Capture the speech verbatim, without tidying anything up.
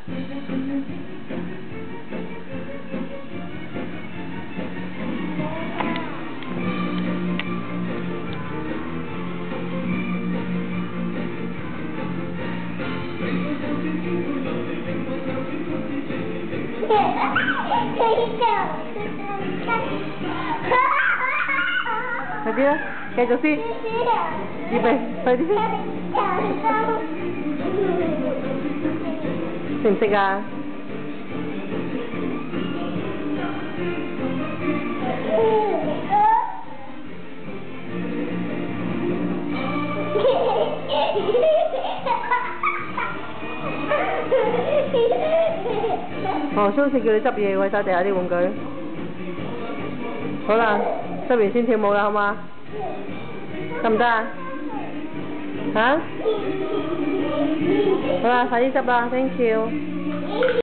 快啲啦，繼續先。預備，快啲先。識唔識啊？哦，蘇士叫你執嘢喎，晒地下啲玩具。好啦，執完先跳舞啦，好嘛？得唔得啊？嚇？好啦，快啲執啦 ，thank you。